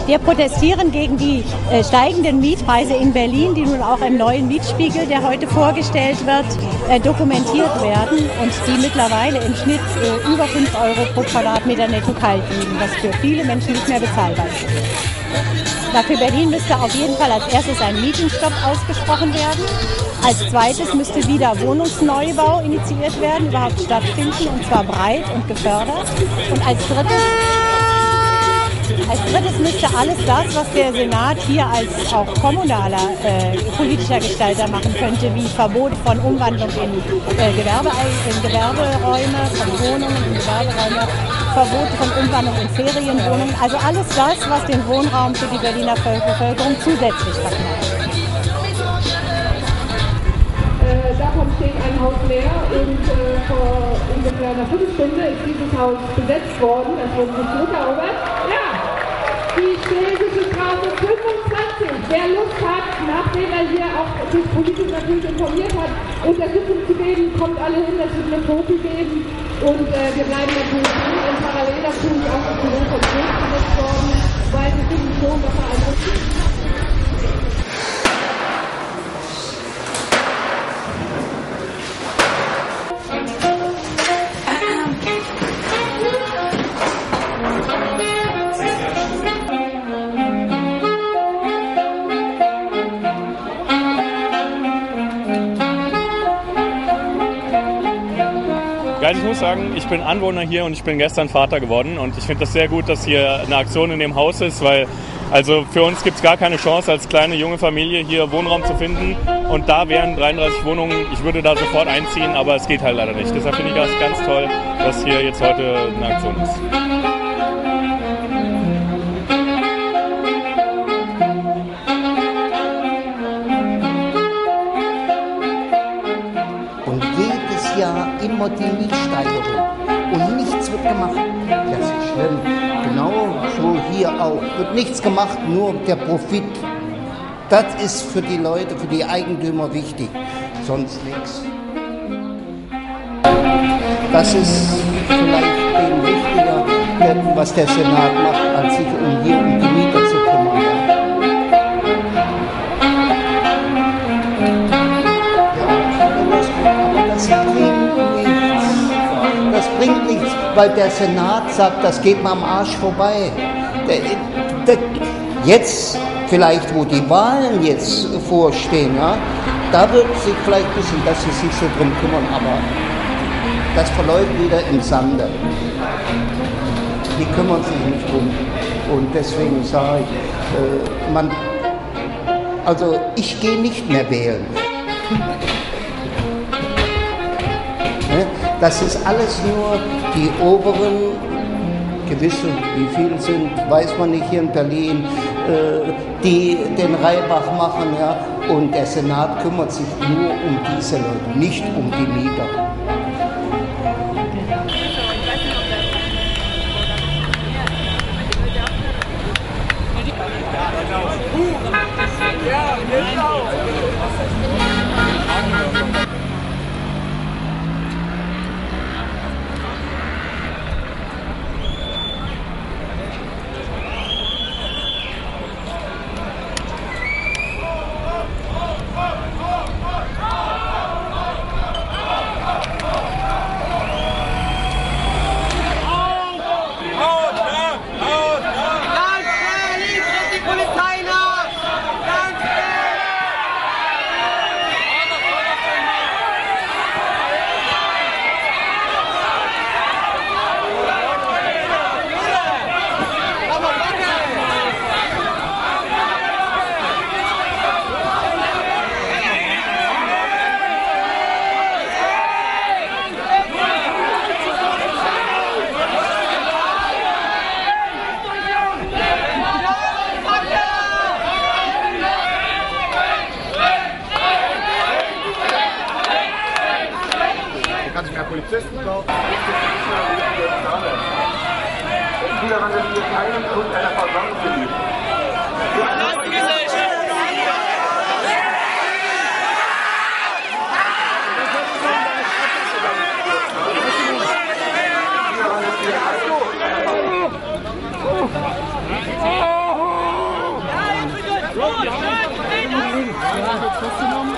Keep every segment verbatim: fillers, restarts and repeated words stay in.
Wir protestieren gegen die äh, steigenden Mietpreise in Berlin, die nun auch im neuen Mietspiegel, der heute vorgestellt wird, äh, dokumentiert werden und die mittlerweile im Schnitt äh, über fünf Euro pro Quadratmeter netto kalt liegen, was für viele Menschen nicht mehr bezahlbar ist. Na, für Berlin müsste auf jeden Fall als erstes ein Mietenstopp ausgesprochen werden. Als zweites müsste wieder Wohnungsneubau initiiert werden, überhaupt stattfinden, und zwar breit und gefördert. Und als drittes, als drittes müsste alles das, was der Senat hier als auch kommunaler äh, politischer Gestalter machen könnte, wie Verbot von Umwandlung in, äh, Gewerbe, in Gewerberäume, von Wohnungen in Gewerberäume, Verbot von Umwandlung in Ferienwohnungen, also alles das, was den Wohnraum für die Berliner Bevölkerung zusätzlich verknallt. Äh, davon steht ein Haus leer und äh, vor ungefähr einer Viertelstunde ist dieses Haus besetzt worden. Es wurde nicht zurückerobert. Ja, die Schlesische Straße fünfundzwanzig. Wer Lust hat, nachdem er hier auch sich politisch natürlich informiert hat, Unterstützung zu geben, kommt alle hin, es wird eine Foto geben. Und äh, wir bleiben natürlich drin und parallel natürlich auch das Büro von Schulz besetzt worden, weil wir finden schon, dass er ein Also ich muss sagen, ich bin Anwohner hier und ich bin gestern Vater geworden und ich finde das sehr gut, dass hier eine Aktion in dem Haus ist, weil also für uns gibt es gar keine Chance als kleine junge Familie hier Wohnraum zu finden und da wären dreiunddreißig Wohnungen, ich würde da sofort einziehen, aber es geht halt leider nicht. Deshalb finde ich das ganz toll, dass hier jetzt heute eine Aktion ist. Ja, immer die Mietsteigerung und nichts wird gemacht. Das ist schlimm. Genau so hier auch. Wird nichts gemacht, nur der Profit. Das ist für die Leute, für die Eigentümer wichtig. Sonst nichts. Das ist vielleicht dem wichtiger, was der Senat macht, als sich um hier um die Mieter zu kümmern. Das bringt nichts, weil der Senat sagt, das geht mir am Arsch vorbei. Der, der, jetzt, vielleicht wo die Wahlen jetzt vorstehen, ja, da wird sich vielleicht ein bisschen, dass sie sich so drum kümmern, aber das verläuft wieder im Sande. Die kümmern sich nicht drum. Und deswegen sage ich, äh, man, also ich gehe nicht mehr wählen. Das ist alles nur die oberen, gewisse, wie viele sind, weiß man nicht hier in Berlin, äh, die den Reibach machen, ja, und der Senat kümmert sich nur um diese Leute, nicht um die Mieter. Ja, genau. Polizisten kaufen. Früher waren wir keinen Grund einer Versammlung geliebt. Oh! jetzt festgenommen?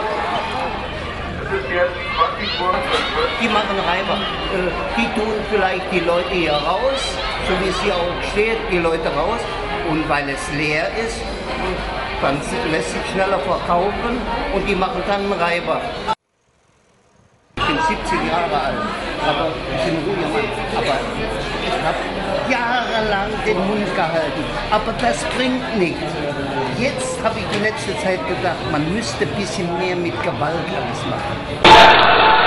Die machen Reiber. Die tun vielleicht die Leute hier raus, so wie es hier auch steht, die Leute raus. Und weil es leer ist, dann lässt sich schneller verkaufen und die machen dann einen Reiber. Ich bin siebzig Jahre alt, aber ich bin ein ruhiger Mann. Aber ich habe jahrelang den Mund gehalten. Aber das bringt nichts. Jetzt habe ich die letzte Zeit gedacht, man müsste ein bisschen mehr mit Gewalt alles machen.